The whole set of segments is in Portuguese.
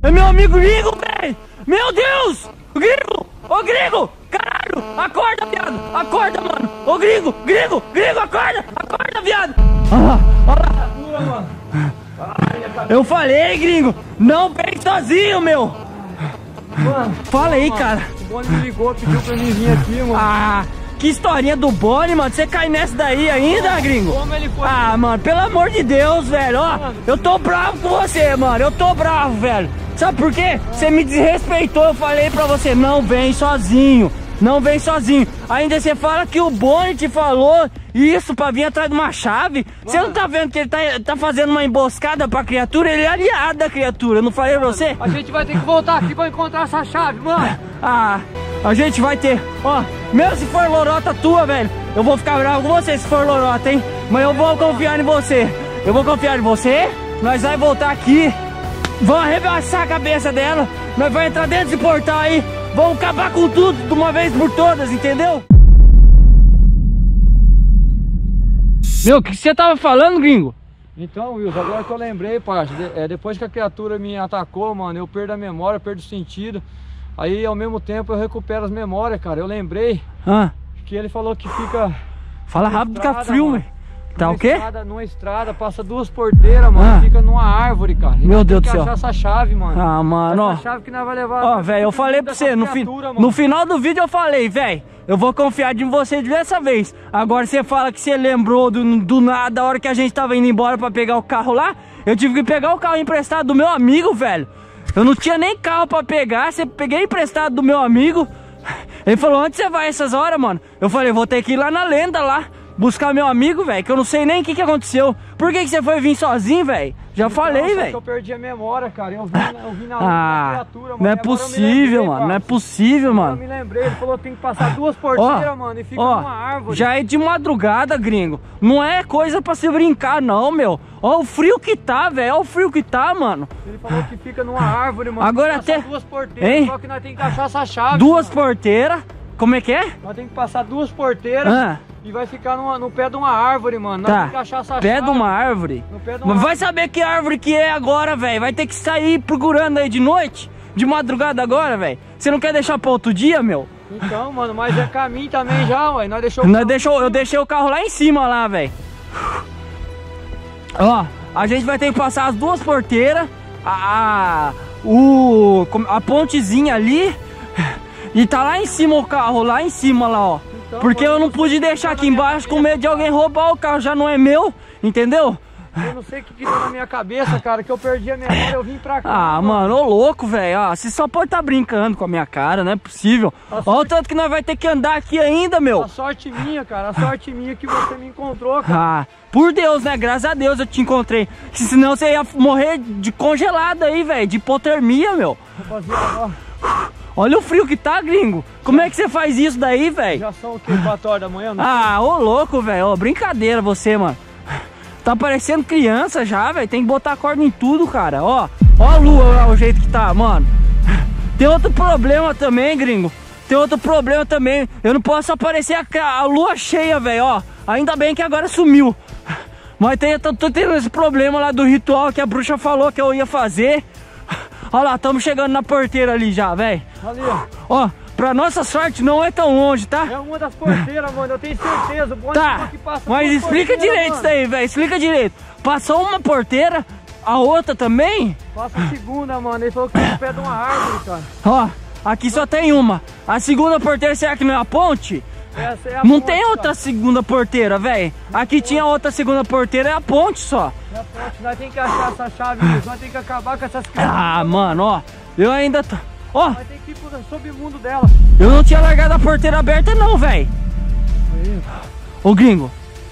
É meu amigo Gringo, velho! Meu Deus! Gringo! Ô Gringo! Caralho! Acorda, viado! Acorda, mano! Ô Gringo! Gringo! Gringo, acorda! Acorda, viado! Olha lá! Eu falei, Gringo! Não vem sozinho, meu! Mano, fala aí, cara! O Boni me ligou, pediu pra mim vir aqui, mano. Ah, que historinha do Boni, mano! Você cai nessa daí ainda, Gringo? Como ele foi? Ah, mano, pelo amor de Deus, velho! Ó, eu tô bravo com você, mano! Eu tô bravo, velho! Sabe por quê? Você me desrespeitou, eu falei pra você, não vem sozinho! Não vem sozinho. Ainda você fala que o Boni te falou isso pra vir atrás de uma chave. Você não tá vendo que ele tá fazendo uma emboscada pra criatura? Ele é aliado da criatura, eu não falei pra você? A gente vai ter que voltar aqui pra encontrar essa chave, mano. Ah, a gente vai ter. Ó, mesmo se for lorota tua, velho, eu vou ficar bravo com você se for lorota, hein? Mas eu vou confiar em você. Eu vou confiar em você. Nós vai voltar aqui. Vamos arregaçar a cabeça dela. Nós vamos entrar dentro desse portal aí. Vamos acabar com tudo de uma vez por todas, entendeu? Meu, o que você tava falando, Gringo? Então, Wilson, agora que eu lembrei, parça, depois que a criatura me atacou, mano, eu perdo a memória, perdo o sentido. Aí, ao mesmo tempo, eu recupero as memórias, cara. Eu lembrei que ele falou que fica... Fala rápido, fica frio, velho. Tá o quê? Numa estrada, passa 2 porteiras, mano, fica numa árvore, cara. Meu Deus do céu. Achar essa chave, mano. Ah, mano, ó. Essa chave que nós vai levar. Ó, velho, eu falei pra você, no final do vídeo eu falei, velho, eu vou confiar em você dessa vez. Agora você fala que você lembrou do nada, a hora que a gente tava indo embora pra pegar o carro lá, eu tive que pegar o carro emprestado do meu amigo, velho. Eu não tinha nem carro pra pegar, você peguei emprestado do meu amigo. Ele falou, onde você vai essas horas, mano? Eu falei, vou ter que ir lá na lenda, lá. Buscar meu amigo, velho, que eu não sei nem o que aconteceu. Por que você foi vir sozinho, velho? Já falei, velho. Eu perdi a memória, cara. Eu vi na criatura, mano. Não é possível, mano. Não é possível, mano. Eu me lembrei, ele falou que tem que passar 2 porteiras, mano, e fica numa árvore. Já é de madrugada, Gringo. Não é coisa pra se brincar, não, meu. Ó o frio que tá, velho. Ó o frio que tá, mano. Ele falou que fica numa árvore, mano. Agora até 2 porteiras, hein? Só que nós temos que achar essa chave. 2 porteiras? Como é que é? Nós temos que passar 2 porteiras. E vai ficar no pé de uma árvore, mano. Nós temos que achar essa chave. Pé de uma árvore? No pé de uma árvore. Vai saber que árvore que é agora, velho. Vai ter que sair procurando aí de noite, de madrugada agora, velho. Você não quer deixar pra outro dia, meu? Então, mano, mas é caminho também já, ué. Eu deixei o carro lá em cima, lá, velho. Ó, a gente vai ter que passar as 2 porteiras, a pontezinha ali, e tá lá em cima o carro, lá em cima, lá, ó. Porque eu não pude deixar aqui embaixo com medo de alguém roubar o carro, já não é meu, entendeu? Eu não sei o que deu na minha cabeça, cara, que eu perdi a memória, eu vim pra cá. Ah, mano, ô louco, velho, você só pode estar brincando com a minha cara, não é possível. Olha o tanto que nós vai ter que andar aqui ainda, meu. A sorte minha, cara, a sorte minha que você me encontrou, cara. Ah, por Deus, né, graças a Deus eu te encontrei. Senão você ia morrer de congelado aí, velho, de hipotermia, meu. Rapaziada, ó. Olha o frio que tá, Gringo. Como é que você faz isso daí, velho? Já são o quê? 4 horas da manhã? Ô louco, velho. Ó, brincadeira você, mano. Tá parecendo criança já, velho. Tem que botar corda em tudo, cara. Ó a lua lá, o jeito que tá, mano. Tem outro problema também, Gringo. Tem outro problema também. Eu não posso aparecer a lua cheia, velho, ó. Ainda bem que agora sumiu. Mas tô tendo esse problema lá do ritual que a bruxa falou que eu ia fazer. Olha lá, estamos chegando na porteira ali já, velho. Ali, ó. Ó, pra nossa sorte não é tão longe, tá? É uma das porteiras, mano, eu tenho certeza. Tá, mas explica direito isso aí, velho, explica direito. Passou uma porteira, a outra também? Passa a segunda, mano, ele falou que tá no pé de uma árvore, cara. Ó, aqui só tem uma. A segunda porteira, será que não é a ponte? Essa é a não ponte, tem outra, cara. Segunda porteira, velho. Aqui tinha outra segunda porteira, é a ponte só. É a ponte, nós temos que achar essa chave, nós temos que acabar com essas crianças. Ah, mano, ó, eu ainda tô... Ó, vai ter que ir pro submundo dela. Eu não tinha largado a porteira aberta não, velho. Ô, Gringo.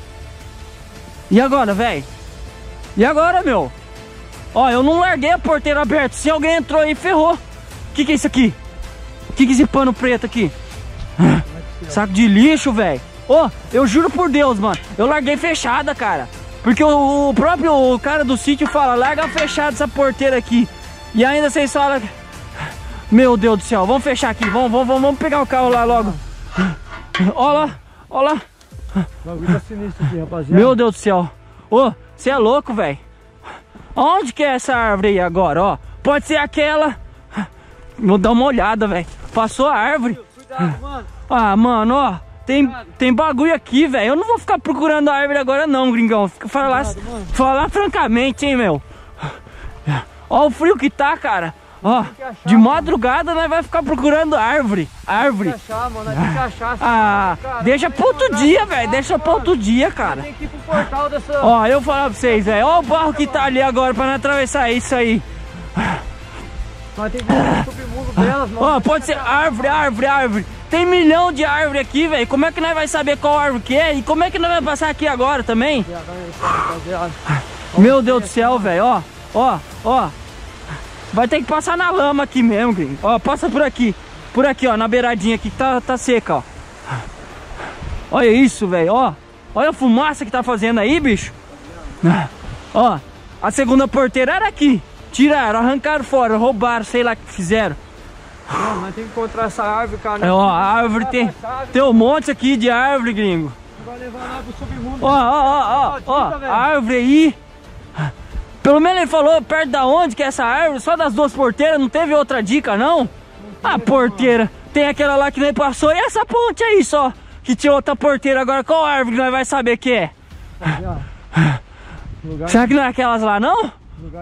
E agora, velho? E agora, meu? Ó, eu não larguei a porteira aberta. Se alguém entrou aí, ferrou. Que é isso aqui? Que é esse pano preto aqui? Saco de lixo, velho. Ô, eu juro por Deus, mano. Eu larguei fechada, cara. Porque o próprio cara do sítio fala, larga fechada essa porteira aqui. E ainda vocês falam... Meu Deus do céu, vamos fechar aqui, vamos pegar o carro lá logo. Ó lá. O bagulho tá sinistro aqui, rapaziada. Meu Deus do céu. Ô, você é louco, velho. Onde que é essa árvore aí agora, ó? Pode ser aquela. Vou dar uma olhada, velho. Passou a árvore. Cuidado, mano. Ah, mano, ó. Tem bagulho aqui, velho. Eu não vou ficar procurando a árvore agora não, gringão. Falar francamente, hein, meu. Ó o frio que tá, cara. Ó, de madrugada nós vai ficar procurando árvore. Árvore. Tem que achar, mano. Tem que achar. Ah, deixa pra outro dia, velho. Deixa pra outro dia, cara. Tem que ir pro portal dessa... Ó, eu vou falar pra vocês, velho. Ó o barro que tá ali agora pra não atravessar isso aí. Nós temos que ver o submundo delas, mano. Ó, pode ser árvore. Tem milhão de árvore aqui, velho. Como é que nós vai saber qual árvore que é? E como é que nós vamos passar aqui agora também? Meu Deus do céu, velho. Ó. Vai ter que passar na lama aqui mesmo, gringo. Ó, passa por aqui. Por aqui, ó, na beiradinha aqui que tá seca, ó. Olha isso, velho, ó. Olha a fumaça que tá fazendo aí, bicho. Ó, a segunda porteira era aqui. Tiraram, arrancaram fora, roubaram, sei lá o que fizeram. Mano, nós temos que encontrar essa árvore, cara. Ó, a árvore tem um monte aqui de árvore, gringo. Vai levar lá pro submundo. Ó, a árvore aí. Pelo menos ele falou perto da onde que é essa árvore, só das duas porteiras, não teve outra dica, não? A porteira, tem aquela lá que nem passou, e essa ponte aí só, que tinha outra porteira. Agora qual árvore que nós vai saber que é? Será que não é aquelas lá, não?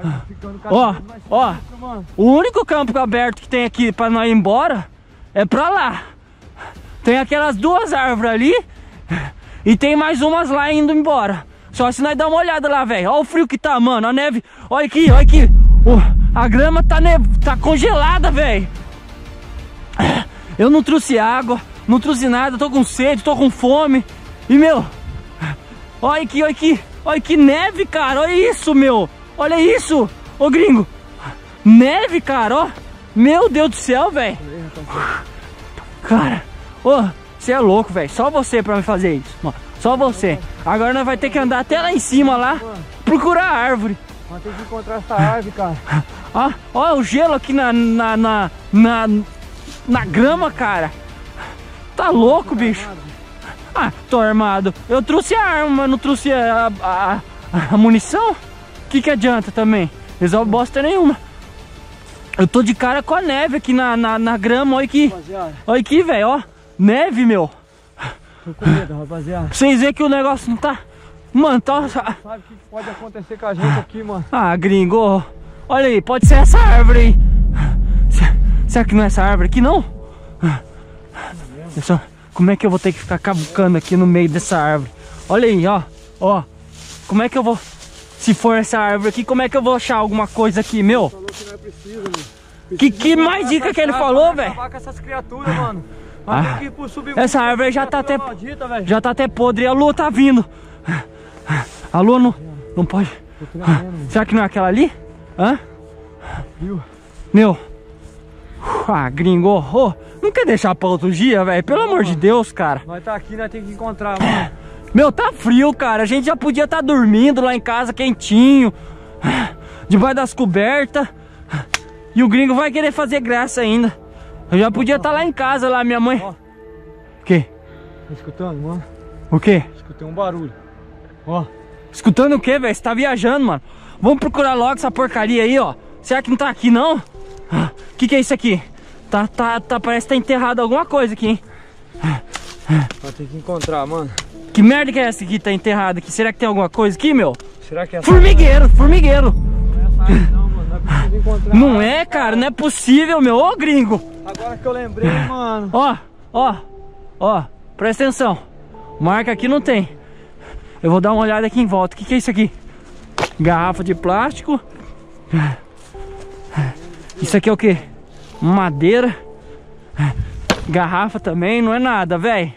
Ó, o único campo aberto que tem aqui pra nós ir embora é pra lá. Tem aquelas duas árvores ali e tem mais umas lá indo embora. Só se nós dar uma olhada lá, velho. Olha o frio que tá, mano. A neve. Olha aqui. A grama tá congelada, velho. Eu não trouxe água, não trouxe nada. Tô com sede, tô com fome. E, meu, olha aqui. Olha que neve, cara. Olha isso, meu. Olha isso. Ô, gringo. Neve, cara, ó. Meu Deus do céu, velho. Cara, você é louco, velho. Só você pra me fazer isso, mano. Só você. Agora nós vamos ter que andar até lá em cima lá, procurar a árvore. Nós temos que encontrar essa árvore, cara. Ó o gelo aqui na grama, cara. Tá louco, bicho. Ah, tô armado. Eu trouxe a arma, mas não trouxe a munição. Que adianta também? Resolve bosta nenhuma. Eu tô de cara com a neve aqui na grama. Olha aqui. Olha aqui, velho, ó. Neve, meu. Tô com medo, rapaziada. Vocês veem que o negócio não tá... Mano, tá... Sabe o que pode acontecer com a gente aqui, mano? Ah, gringo. Olha aí, pode ser essa árvore aí. Será que não é essa árvore aqui, não? Como é que eu vou ter que ficar cavucando aqui no meio dessa árvore? Olha aí, ó. Como é que eu vou... Se for essa árvore aqui, como é que eu vou achar alguma coisa aqui, meu? Falou que não é preciso, mano. Que mais dica que ele falou, velho? Acabar com essas criaturas, mano. Tem que ir pro submundo. Essa árvore já tá até... Já tá até podre e a lua tá vindo. A lua não pode... Será que não é aquela ali? Hã? Meu. Ah, gringo. Não quer deixar pra outro dia, velho? Pelo amor de Deus, cara. Nós tá aqui, nós temos que encontrar, mano. Meu, tá frio, cara. A gente já podia estar dormindo lá em casa, quentinho, debaixo das cobertas. E o gringo vai querer fazer graça ainda. Eu já podia estar lá em casa, lá, minha mãe. Ó. O quê? Tá escutando, mano? O quê? Escutei um barulho. Ó. Escutando o quê, velho? Você tá viajando, mano. Vamos procurar logo essa porcaria aí, ó. Será que não tá aqui, não? Que é isso aqui? Parece que tá enterrado alguma coisa aqui, hein? Vai ter que encontrar, mano. Que merda que é essa que tá enterrada aqui? Será que tem alguma coisa aqui, meu? Será que é essa? Formigueiro! Não é essa árvore, não, mano. Nós precisamos encontrar. Não é, cara. Não é possível, meu. Ô, gringo. Agora que eu lembrei, mano. Ó. Presta atenção. Marca aqui não tem. Eu vou dar uma olhada aqui em volta. O que é isso aqui? Garrafa de plástico. Isso aqui é o quê? Madeira. Garrafa também. Não é nada, velho.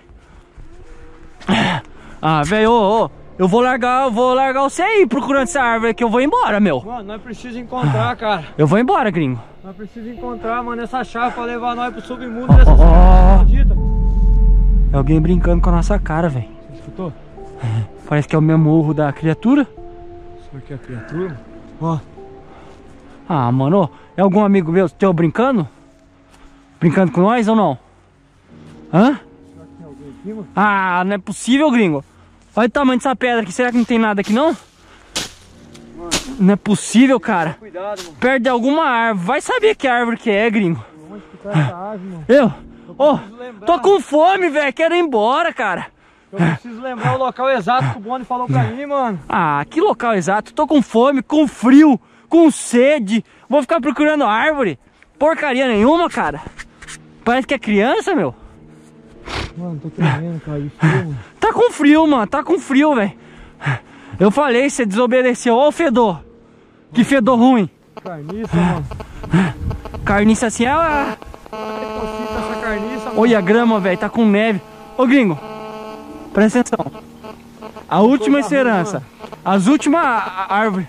Ah, velho, eu vou largar você aí procurando essa árvore que eu vou embora, meu. Mano, nós precisamos encontrar, cara. Eu vou embora, gringo. Nós precisamos encontrar, mano, essa chave pra levar nós pro submundo dessa cidade, acredita? É alguém brincando com a nossa cara, velho. Você escutou? Parece que é o mesmo urro da criatura. Será que é a criatura? Ó. Ah, mano, é algum amigo meu teu brincando? Brincando com nós ou não? Hã? Ah, não é possível, gringo. Olha o tamanho dessa pedra aqui. Será que não tem nada aqui, não? Mano, Não é possível, cara. Cuidado, mano. Perto de alguma árvore. Vai saber que árvore que é, gringo. Onde que tá essa árvore, mano? Eu? Tô com fome, velho. Quero ir embora, cara. Eu preciso lembrar o local exato que o Boni falou pra mim, mano. Ah, que local exato? Tô com fome, com frio, com sede. Vou ficar procurando árvore. Porcaria nenhuma, cara. Parece que é criança, meu. Mano, tô tremendo, cara. E frio, mano. Tá com frio, mano. Tá com frio, velho. Eu falei, você desobedeceu. Ó o fedor. Que fedor ruim. Carniça, mano. Carniça assim, essa carniça, mano. Olha a grama, velho. Tá com neve. Ô, gringo. Presta atenção. A última esperança. As últimas árvores.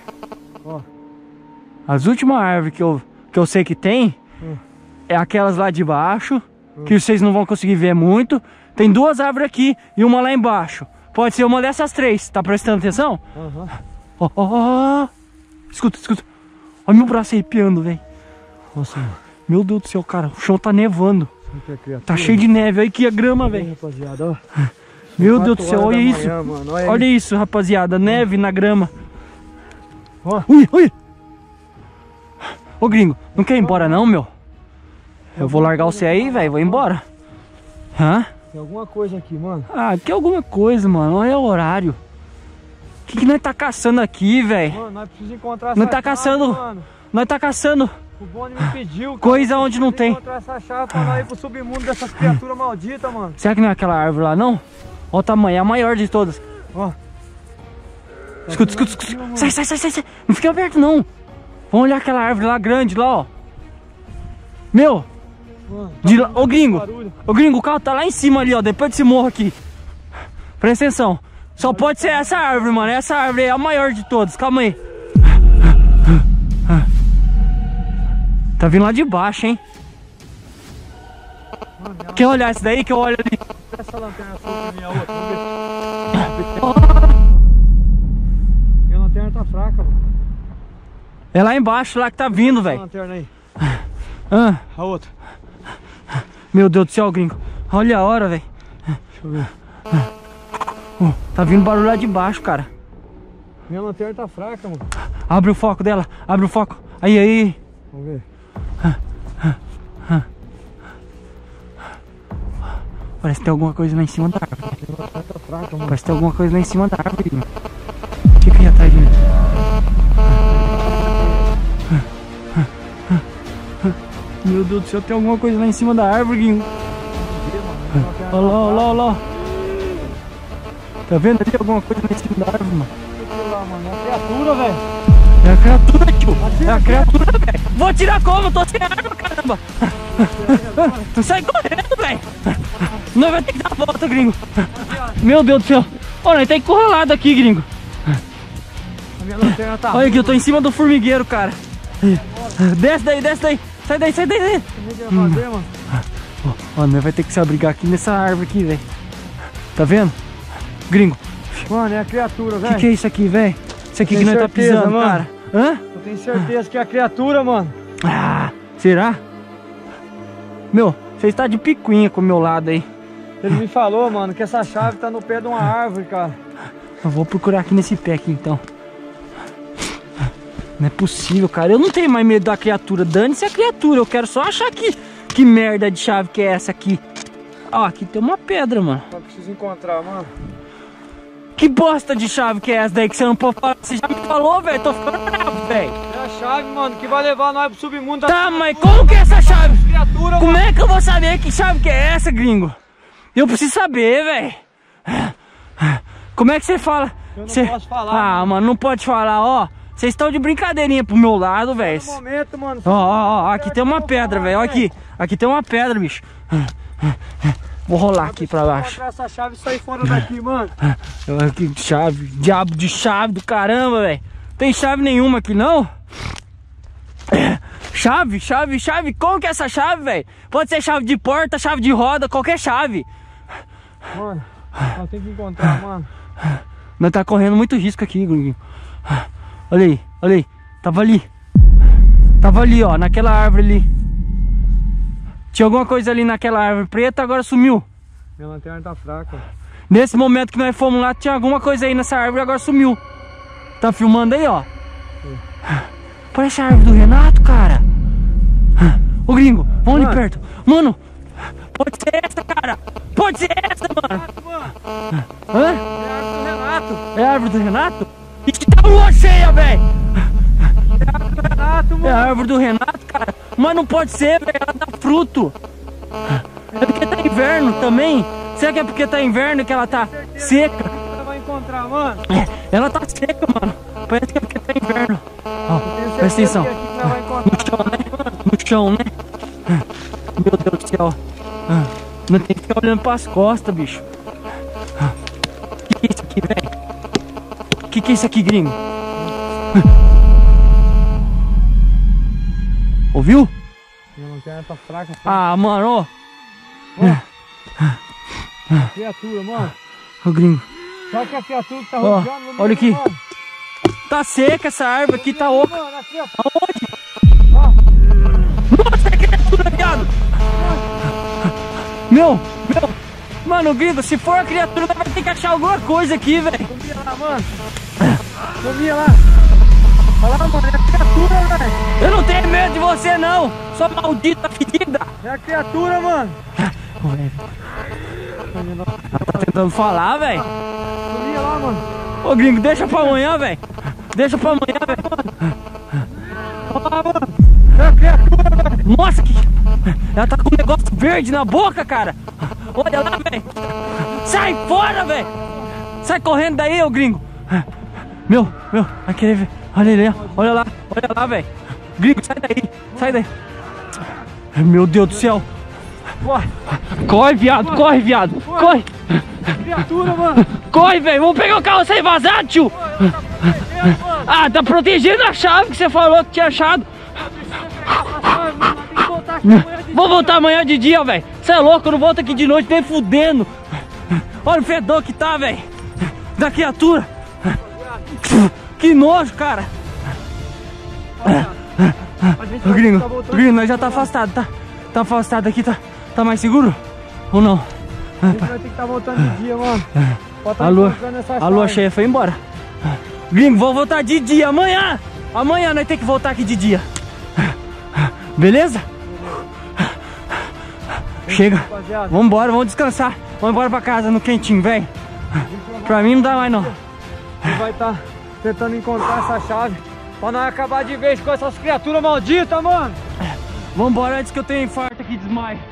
As últimas árvores que eu sei que tem é aquelas lá de baixo, que vocês não vão conseguir ver muito. Tem duas árvores aqui e uma lá embaixo. Pode ser uma dessas três. Tá prestando atenção? Escuta, escuta. Olha meu braço arrepiando, velho. Nossa, mano. Meu Deus do céu, cara. O chão tá nevando. Tá cheio de neve. Olha aqui a grama, velho. Rapaziada, ó. Meu Deus do céu, olha isso. Manhã, olha isso, rapaziada. Neve na grama. Ui, ui. Ô, gringo, não quer ir embora não, meu? Eu vou largar você aí, velho. Vou embora. Hã? Tem alguma coisa aqui, mano. Ah, que alguma coisa, mano. Olha o horário. O que nós tá caçando aqui, velho? Mano, nós precisamos encontrar essa chave, caçando, mano. Nós tá caçando. O Boni me pediu, cara, coisa onde não tem. Encontrar essa chave pra nós ir pro submundo dessas criaturas malditas, mano. Será que não é aquela árvore lá, não? Olha o tamanho, é a maior de todas. Ó. Escuta, escuta, escuta. Sai, sai, sai, sai, sai. Não fica aberto, não. Vamos olhar aquela árvore lá grande, lá, ó. Meu. Mano, ô, gringo. Ô, gringo, o carro tá lá em cima ali, ó. Depois desse morro aqui. Presta atenção. Só pode ser essa árvore, mano. Essa árvore é a maior de todas. Calma aí. Tá vindo lá de baixo, hein? Mano, quer olhar esse daí que eu olho ali? Essa lanterna solta minha outra. Vamos ver. Minha lanterna tá fraca, mano. É lá embaixo, lá que tá vindo, velho. Lanterna aí. A outra. Meu Deus do céu, gringo. Olha a hora, velho. Deixa eu ver. Tá vindo barulho lá de baixo, cara. Minha lanterna tá fraca, mano. Abre o foco dela, abre o foco. Aí, aí. Vamos ver. Parece que tem alguma coisa lá em cima da árvore. Tá fraca, mano. Parece que tem alguma coisa lá em cima da árvore. Fica aí atrás de mim. Meu Deus do céu, tem alguma coisa lá em cima da árvore, Guinho. Olha lá, olha lá, olha lá. Tá vendo ali alguma coisa lá em cima da árvore, mano? É a criatura, velho. É a criatura, tio. É a criatura, velho. Vou tirar como? Eu tô sem arma, caramba. Sai correndo, velho. Nós vai ter que dar a volta, gringo. Meu Deus do céu. Olha, nós tá encurralado aqui, gringo. A minha lanterna tá. Olha aqui, eu tô em cima do formigueiro, cara. Desce daí, desce daí. Sai daí, sai daí. Ó, nós vai ter que se abrigar aqui nessa árvore aqui, velho. Tá vendo? Gringo. Mano, é a criatura, velho. Que é isso aqui, velho? Isso aqui que nós tá pisando, mano. Cara. Hã? Eu tenho certeza que é a criatura, mano. Ah, será? Meu, você está de picuinha com o meu lado aí. Ele me falou, mano, que essa chave tá no pé de uma árvore, cara. Eu vou procurar aqui nesse pé aqui, então. Não é possível, cara. Eu não tenho mais medo da criatura. Dane-se a criatura. Eu quero só achar que merda de chave que é essa aqui. Ó, aqui tem uma pedra, mano. Só preciso encontrar, mano. Que bosta de chave que é essa daí que você não pode falar? Você já me falou, velho. Tô ficando bravo, velho. É a chave, mano, que vai levar nós pro submundo. Tá, mas como que é essa chave? Como é que eu vou saber que chave que é essa, gringo? Eu preciso saber, velho. Como é que você fala? Eu não posso falar. Ah, mano, não pode falar, ó. Vocês estão de brincadeirinha pro meu lado, velho. No momento, mano. Ó, aqui tem uma pedra, velho. Ó aqui. Aqui tem uma pedra, bicho. Vou rolar aqui pra baixo. Vou encontrar essa chave e sair fora daqui, mano. Que chave, diabo de chave do caramba, velho. Tem chave nenhuma aqui, não? Chave, chave, chave. Como que é essa chave, velho? Pode ser chave de porta, chave de roda, qualquer chave. Mano, nós temos que encontrar, mano. Nós tá correndo muito risco aqui, gringo. Olha aí, olha aí. Tava ali. Tava ali, ó, naquela árvore ali. Tinha alguma coisa ali naquela árvore preta, agora sumiu. Minha lanterna tá fraca. Nesse momento que nós fomos lá, tinha alguma coisa aí nessa árvore, agora sumiu. Tá filmando aí, ó. Parece a árvore do Renato, cara. Ô gringo, vamos ali perto. Mano, pode ser essa, cara. Pode ser essa, mano. Hã? É a árvore do Renato? E que tá lua cheia, velho. É a árvore do Renato, cara. Mas não pode ser, velho. Ela dá fruto. É porque tá inverno também. Será que é porque tá inverno que ela tá seca? Você vai encontrar, mano. Ela tá seca, mano. Parece que é porque tá inverno. Ó, presta atenção. No chão, né? No chão, né? Meu Deus do céu. Não tem que ficar olhando pras costas, bicho. Que é isso aqui, velho? Que é isso aqui, gringo? Ouviu? Minha lanterna tá fraca. Ah, mano, ó. Criatura, mano. Ô, gringo. Sabe que a criatura que tá Ó, rodeando no meio, olha aqui. mano? Tá seca essa árvore aqui, tá oca. Mano, aqui, ó. Aonde? Nossa, que criatura, viado! Meu! Mano, gringo, se for a criatura, vai ter que achar alguma coisa aqui, velho. Sumia lá, mano. Sumia lá. Olha lá, mano, é a criatura, velho. Eu não tenho medo de você, não. Sua maldita ferida. É a criatura, mano. Ela tá tentando falar, velho. Sumia lá, mano. Ô, gringo, deixa pra amanhã, velho. Deixa pra amanhã, velho. Olha lá, mano. É a criatura, velho. Nossa, que... Ela tá com um negócio verde na boca, cara. Olha lá, velho. Sai fora, velho. Sai correndo daí, ô gringo. Meu, vai querer ver. Olha ele, olha lá, velho. Gringo, sai daí. Meu Deus do céu. Corre, viado, corre. Criatura, mano. Corre, velho, vamos pegar o carro sem vazar, tio. Ah, tá protegendo a chave que você falou que tinha achado. Vou voltar amanhã de dia, velho. Você é louco, eu não volto aqui de noite nem fudendo. Olha o fedor que tá, velho. Da criatura. Que nojo, cara. O gringo, nós já tá afastado, tá? Tá afastado aqui, tá mais seguro? Ou não? A gente vai ter que estar voltando de dia, mano. A lua cheia foi embora. Gringo, vou voltar de dia amanhã. Amanhã nós temos que voltar aqui de dia. Beleza? Chega. Vambora, vamos descansar. Vamos embora pra casa no quentinho, velho. Pra mim não dá mais não. A gente vai estar tentando encontrar essa chave pra não acabar de vez com essas criaturas malditas, mano. Vambora antes que eu tenha infarto aqui, desmaio.